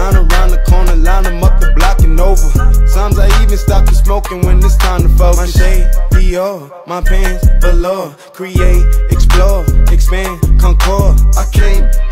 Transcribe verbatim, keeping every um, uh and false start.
down around the corner, line them up the block and over. Sometimes I even stop the smoking when it's time to focus. My shade, Dior, my pants, velour. Create, explore, expand, concord. I came